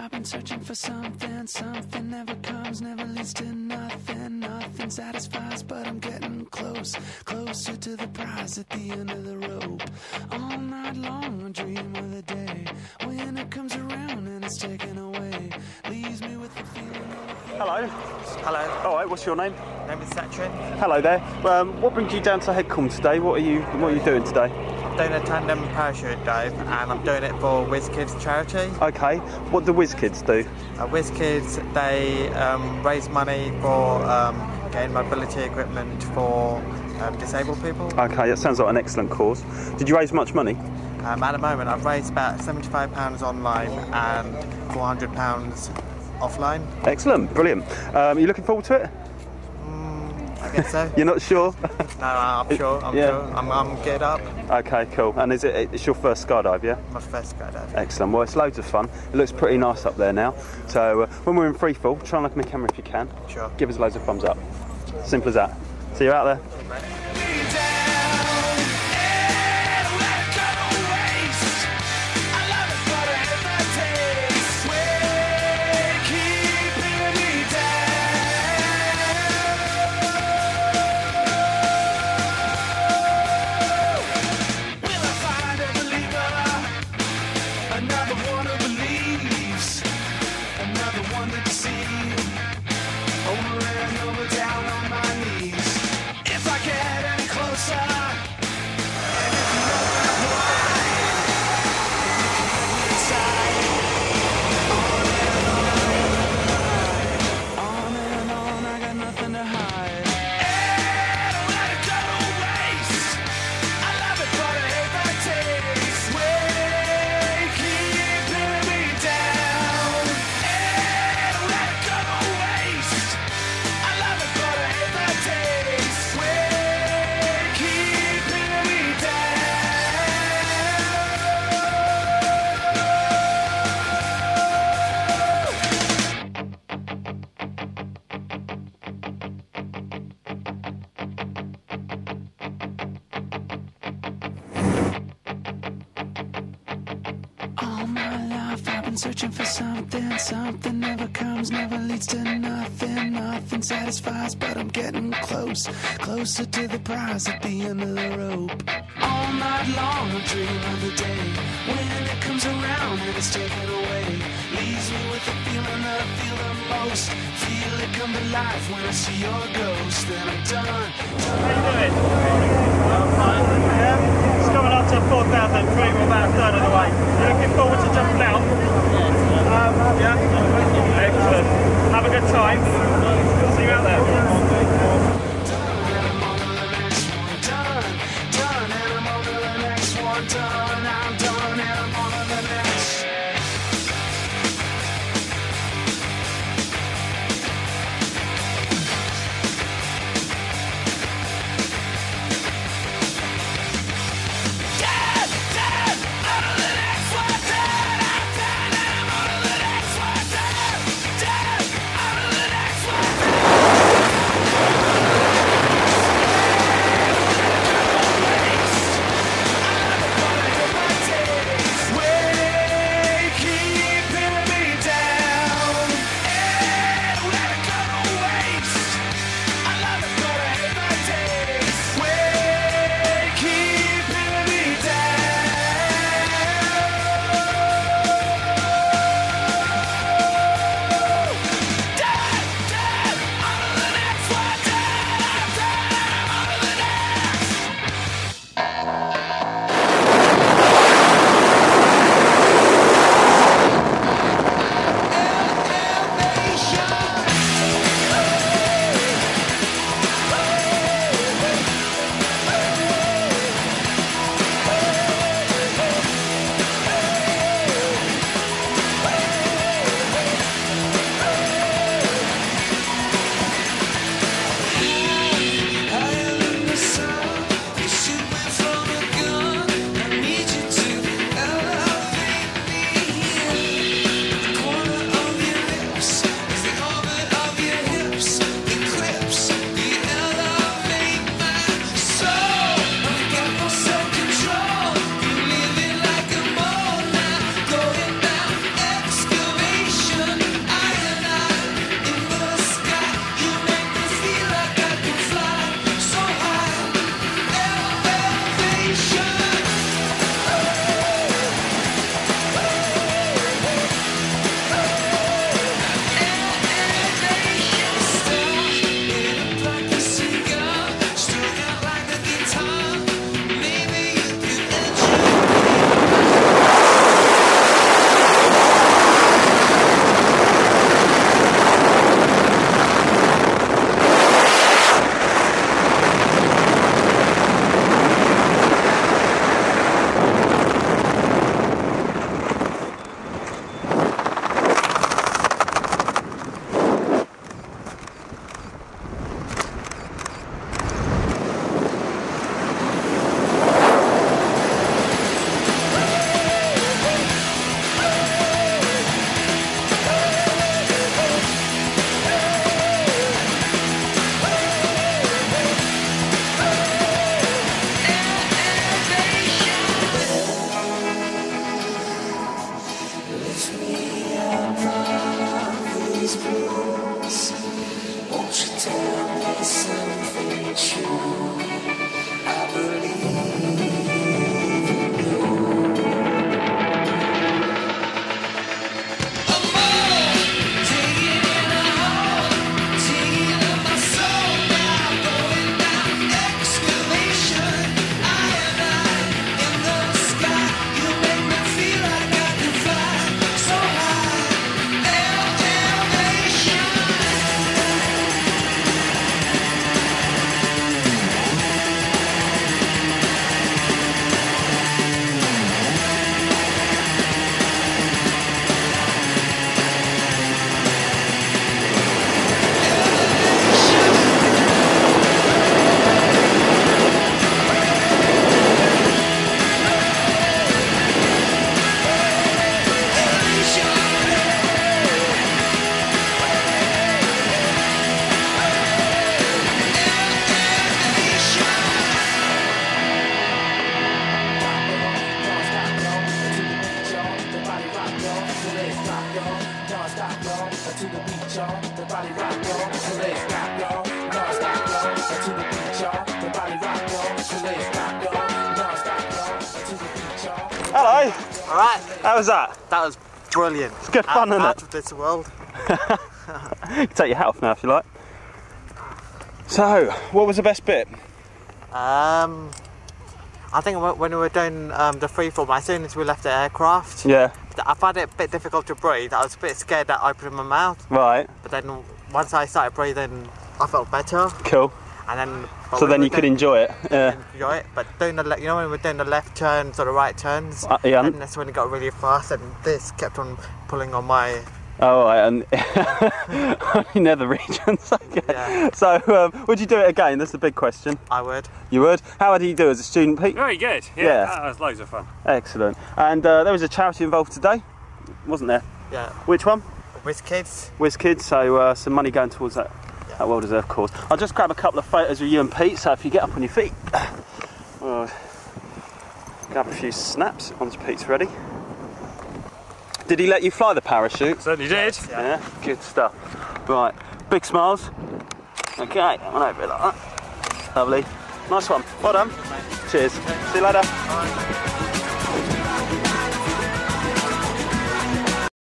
I've been searching for something, something never comes, never leads to nothing, nothing satisfies, but I'm getting close, closer to the prize at the end of the rope. All night long I dream of the day when it comes around and it's taken away, leaves me with the feeling of... Hello. Hello. All right, what's your name? My name is Satchin. Hello there. What brings you down to Headcorn today? What are you doing today? I'm doing a tandem parachute dive and I'm doing it for Whizz-Kidz charity. Okay. What do Whizz-Kidz do? Whizz-Kidz, they raise money for getting mobility equipment for disabled people. Okay, that sounds like an excellent cause. Did you raise much money? At the moment I've raised about £75 online and £400 offline. Excellent, brilliant. Are you looking forward to it? I guess so. You're not sure? No, I'm sure. I'm yeah. sure. I'm geared up. Okay, cool. And it's your first skydive, yeah? My first skydive. Excellent. Well, it's loads of fun. It looks pretty nice up there now. So when we're in free fall, try and look at my camera if you can. Sure. Give us loads of thumbs up. Simple as that. See you out there. Searching for something, something never comes, never leads to nothing, nothing satisfies, but I'm getting close, closer to the prize at the end of the rope. All night long I dream of the day when it comes around and it's taken away, leaves me with the feeling that I feel the most, feel it come to life when I see your ghost, then I'm done. How you doing? Yeah? It's coming up to 4,000 feet, we're about a third of the way. You looking forward to jumping out? Yeah? Excellent. Have a good time. See you out there. Dad! On to the next one, done, I'm done. Lift me up of these blues. Won't you tell me something true? I believe in you. I'm all taking in a hole, taking up my soul now, going down excavation. I in the sky, you make me feel like I can fly so high, elevation. Hello. All right. How was that? That was brilliant. It's good fun, isn't it? Out of this world. You can take your hat off now if you like. So, what was the best bit? I think when we were doing the freeform, as soon as we left the aircraft, Yeah. I found it a bit difficult to breathe. I was a bit scared that I opened my mouth, Right. but then once I started breathing, I felt better. Cool. And then, So then you could enjoy it. Yeah. enjoy it. But doing the, you know, when we're doing the left turns or the right turns, Yeah. and that's when it got really fast, and this kept on pulling on my. Oh, right, and you know the regions. Okay. Yeah. So, would you do it again? That's the big question. I would. You would? How did you do as a student, Pete? Very good. Yeah. That was loads of fun. Excellent. And there was a charity involved today, wasn't there? Yeah. Which one? Whizz-Kidz. Whizz-Kidz, so some money going towards that, that well-deserved cause. I'll just grab a couple of photos of you and Pete, so if you get up on your feet, grab a few snaps once Pete's ready. Did he let you fly the parachute? Certainly did. Yeah, good stuff. Right, big smiles. Okay, on over it like that. Lovely. Nice one. Well done. Cheers. See you later.